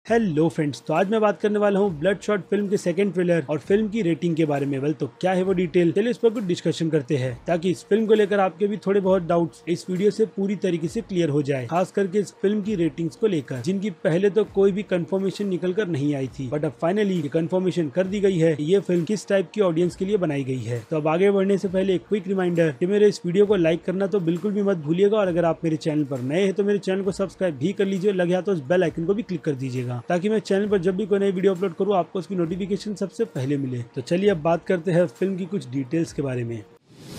Hello friends, तो आज मैं बात करने वाला हूँ ब्लडशॉट फिल्म के सेकंड ट्रेलर और फिल्म की रेटिंग के बारे में। तो क्या है वो डिटेल, चलिए इस पर कुछ डिस्कशन करते हैं ताकि इस फिल्म को लेकर आपके भी थोड़े बहुत डाउट्स इस वीडियो से पूरी तरीके से क्लियर हो जाए, खास करके इस फिल्म की रेटिंग्स को लेकर, जिनकी पहले तो कोई भी कंफर्मेशन निकल कर नहीं आई थी, बट अब फाइनली ये कंफर्मेशन कर दी गई है कि ये फिल्म किस टाइप की ऑडियंस के लिए बनाई गई है। तो अब आगे बढ़ने से पहले एक क्विक रिमाइंडर कि मेरे इस वीडियो को लाइक करना तो बिल्कुल भी मत भूलिएगा, और अगर आप मेरे चैनल पर नए हैं तो मेरे चैनल को सब्सक्राइब भी कर लीजिए, लगे हाथ तो उस बेल आइकन को भी क्लिक कर दीजिएगा ताकि मैं चैनल पर जब भी कोई नई वीडियो अपलोड करूँ आपको उसकी नोटिफिकेशन सबसे पहले मिले। तो चलिए अब बात करते हैं फिल्म की कुछ डिटेल्स के बारे में।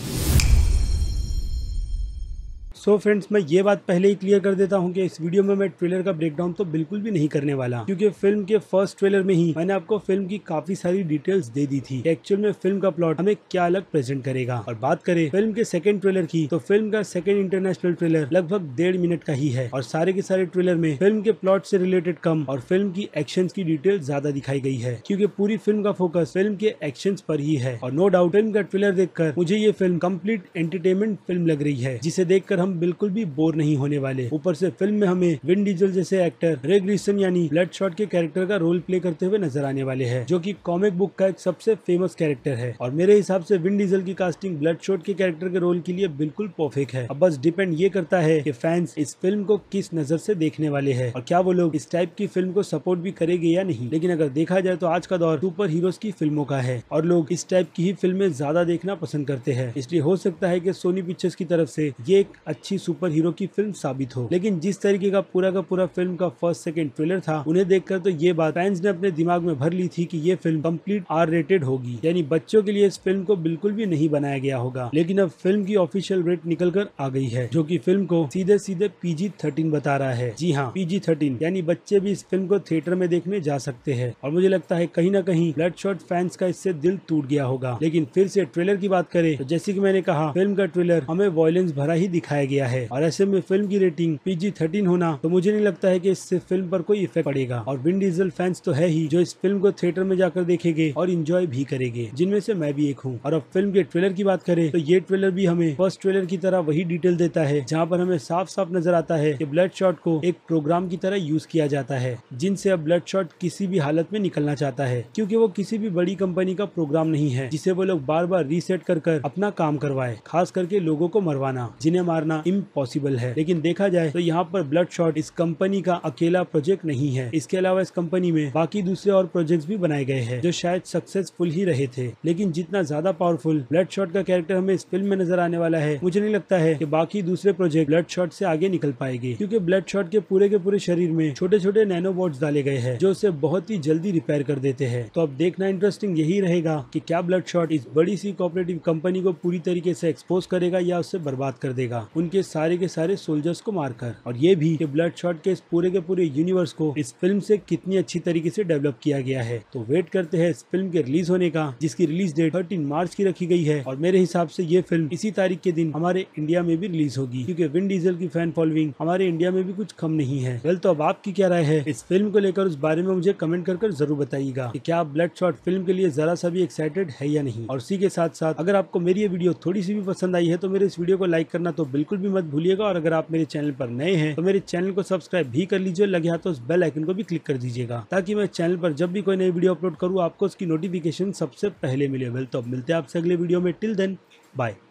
सो फ्रेंड्स, मैं ये बात पहले ही क्लियर कर देता हूँ कि इस वीडियो में मैं ट्रेलर का ब्रेकडाउन तो बिल्कुल भी नहीं करने वाला, क्योंकि फिल्म के फर्स्ट ट्रेलर में ही मैंने आपको फिल्म की काफी सारी डिटेल्स दे दी थी, एक्चुअल में फिल्म का प्लॉट हमें क्या अलग प्रेजेंट करेगा। और बात करें फिल्म के सेकंड ट्रेलर की, तो फिल्म का सेकंड इंटरनेशनल ट्रेलर लगभग 1.5 मिनट का ही है, और सारे के सारे ट्रेलर में फिल्म के प्लॉट से रिलेटेड कम और फिल्म की एक्शन की डिटेल ज्यादा दिखाई गई है, क्योंकि पूरी फिल्म का फोकस फिल्म के एक्शन पर ही है। और नो डाउट फिल्म का ट्रेलर देखकर मुझे ये फिल्म कंप्लीट एंटरटेनमेंट फिल्म लग रही है, जिसे देखकर हम बिल्कुल भी बोर नहीं होने वाले। ऊपर से फिल्म में हमें विन डीजल जैसे एक्टर रेग ग्रीसन यानी ब्लडशॉट के कैरेक्टर का रोल प्ले करते हुए नजर आने वाले हैं, जो कि कॉमिक बुक का एक सबसे फेमस कैरेक्टर है। और मेरे हिसाब से विन डीजल की कास्टिंग ब्लडशॉट के कैरेक्टर के रोल के लिए बिल्कुल परफेक्ट है। अब बस डिपेंड ये करता है कि फैंस इस फिल्म को किस नजर से देखने वाले हैं, और क्या वो लोग इस टाइप की फिल्म को सपोर्ट भी करेंगे या नहीं। लेकिन अगर देखा जाए तो आज का दौर सुपर हीरोज की फिल्मों का है, और लोग इस टाइप की ही फिल्में ज्यादा देखना पसंद करते हैं। इसलिए हो सकता है कि सोनी पिक्चर्स की तरफ से ये एक अच्छी सुपर हीरो की फिल्म साबित हो। लेकिन जिस तरीके का पूरा फिल्म का फर्स्ट सेकंड ट्रेलर था, उन्हें देखकर तो ये बात फैंस ने अपने दिमाग में भर ली थी कि ये फिल्म कंप्लीट आर रेटेड होगी, यानी बच्चों के लिए इस फिल्म को बिल्कुल भी नहीं बनाया गया होगा। लेकिन अब फिल्म की ऑफिशियल रेट निकल कर आ गई है, जो कि फिल्म को सीधे PG-13 बता रहा है। जी हाँ, PG-13, यानी बच्चे भी इस फिल्म को थिएटर में देखने जा सकते हैं। और मुझे लगता है कहीं ना कहीं ब्लडशॉट फैंस का इससे दिल टूट गया होगा। लेकिन फिर से ट्रेलर की बात करें तो जैसे कि मैंने कहा, फिल्म का ट्रेलर हमें वायलेंस भरा ही दिखाया गया है, और ऐसे में फिल्म की रेटिंग PG-13 होना तो मुझे नहीं लगता है कि इससे फिल्म पर कोई इफेक्ट पड़ेगा। और विन डीजल फैंस तो है ही जो इस फिल्म को थिएटर में जाकर देखेंगे और एंजॉय भी करेंगे, जिनमें से मैं भी एक हूँ। और अब फिल्म के ट्रेलर की बात करें तो ये ट्रेलर भी हमें फर्स्ट ट्रेलर की तरह वही डिटेल देता है, जहाँ पर हमें साफ साफ नजर आता है कि ब्लडशॉट को एक प्रोग्राम की तरह यूज किया जाता है, जिनसे अब ब्लडशॉट किसी भी हालत में निकलना चाहता है, क्योंकि वो किसी भी बड़ी कंपनी का प्रोग्राम नहीं है जिसे वो लोग बार बार रीसेट कर अपना काम करवाए, खास करके लोगों को मरवाना, जिन्हें मारना इम्पॉसिबल है। लेकिन देखा जाए तो यहाँ पर ब्लडशॉट इस कंपनी का अकेला प्रोजेक्ट नहीं है। इसके अलावा इस कंपनी में बाकी दूसरे और प्रोजेक्ट्स भी बनाए गए हैं जो शायद सक्सेसफुल ही रहे थे। लेकिन जितना ज्यादा पावरफुल ब्लडशॉट का कैरेक्टर हमें इस फिल्म में नजर आने वाला है, मुझे नहीं लगता है कि बाकी दूसरे प्रोजेक्ट ब्लडशॉट से आगे निकल पाएंगे, क्योंकि ब्लडशॉट के पूरे शरीर में छोटे छोटे नैनोबॉट्स डाले गए हैं जो उसे बहुत ही जल्दी रिपेयर कर देते हैं। तो अब देखना इंटरेस्टिंग यही रहेगा कि क्या ब्लडशॉट इस बड़ी सी कोऑपरेटिव कंपनी को पूरी तरीके से एक्सपोज करेगा या उससे बर्बाद कर देगा, उनके सारे के सारे सोल्जर्स को मारकर। और ये भी कि ब्लडशॉट के इस पूरे के पूरे यूनिवर्स को इस फिल्म से कितनी अच्छी तरीके से डेवलप किया गया है। तो वेट करते हैं इस फिल्म के रिलीज होने का, जिसकी रिलीज डेट 13 मार्च की रखी गई है। और मेरे हिसाब से ये फिल्म इसी तारीख के दिन हमारे इंडिया में भी रिलीज होगी, क्योंकि विन डीजल की फैन फॉलोइंग हमारे इंडिया में भी कुछ कम नहीं है। वेल, तो अब आपकी क्या राय है इस फिल्म को लेकर, उस बारे में मुझे कमेंट कर जरूर बताइएगा कि क्या आप ब्लडशॉट फिल्म के लिए जरा सा भी एक्साइटेड है या नहीं। और उसी के साथ साथ अगर आपको मेरी ये वीडियो थोड़ी सी भी पसंद आई है तो मेरे इस वीडियो को लाइक करना तो बिल्कुल भी मत भूलिएगा, और अगर आप मेरे चैनल पर नए हैं तो मेरे चैनल को सब्सक्राइब भी कर लीजिए, लगे हाथ तो उस बेल आइकन को भी क्लिक कर दीजिएगा ताकि मैं चैनल पर जब भी कोई नई वीडियो अपलोड करूँ आपको उसकी नोटिफिकेशन सबसे पहले मिले। वेल, तो अब मिलते हैं आपसे अगले वीडियो में। Till then, bye.